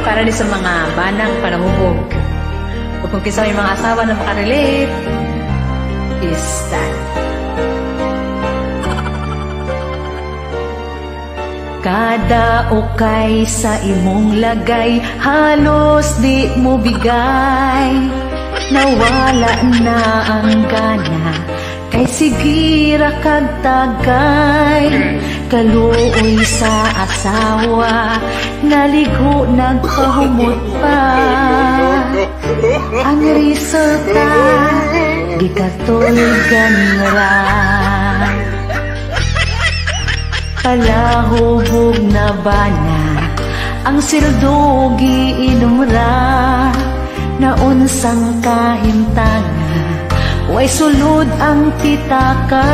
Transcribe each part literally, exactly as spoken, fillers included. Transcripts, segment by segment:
para ni sa mga banang panahubog. O kung kisa may mga asawa na makarelate, is that. Kada ukay sa imong lagay, halos di mo bigay. Nawala na ang gana, kay sigira kag tagay. Kaluoy sa asawa, naligo nagpahumot pa. Ang resulta, di katulgan ra. Palahubog na bana, ang sildo giinom ra. Naunsang kahintanga, way sulod ang pitaka.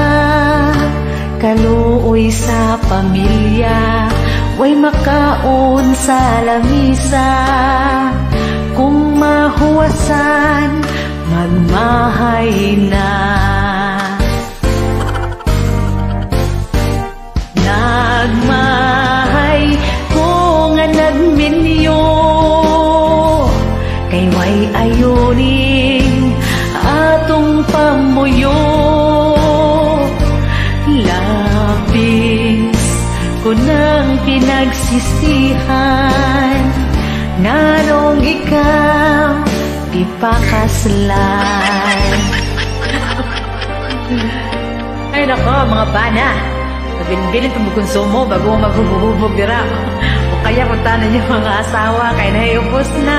Kaluoy sa pamilya, way makaon sa lamisa. Kung mahuwasan, magmahay na. Nagmahay kung nga nagminyo, kay way ayuning atong pamuyo. Labis ko nang pinagsisihan, nganong ikaw di pa kaslan. Ay nako mga bana, mabilin-bilin kung magkonsumo bago maghubog-hubog dira. O kaya kung tanan yung mga asawa, kaya naiubos na.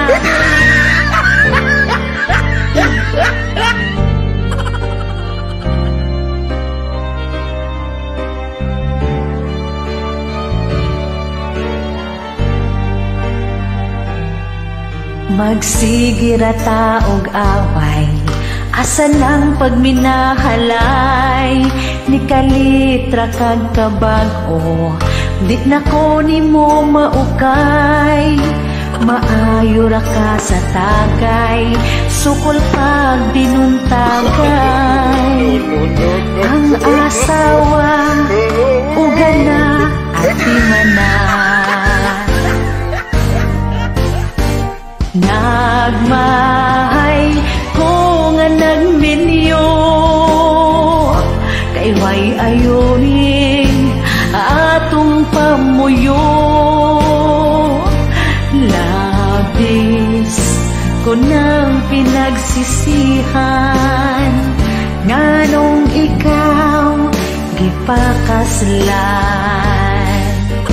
Magsigira taog away, asa ng pagminahalay. Ni kalitra kag kabag-o, di na ko ni mo maukay. Maayo ra ka sa tagay, sukol pag dinuntagay. Ang asawa, ugan na at timana. Nagmahay kung nga nagminyo, kay way ayuning atong pamuyo. Labis ko nang pinagsisihan, nganong ikaw gipakaslan.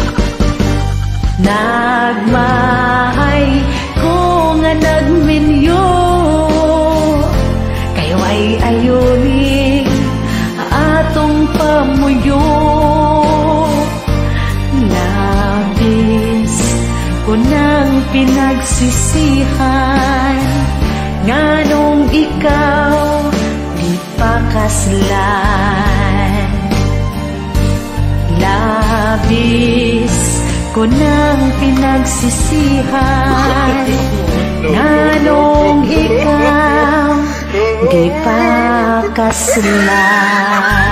Nagmahay kung nga nagminyo, kay way ayuning atong pamuyo. Labis ko nang pinagsisihan, nganong ikaw di pa kaslan. Labis ko nang pinagsisihan, nganong ikaw di pa kaslan.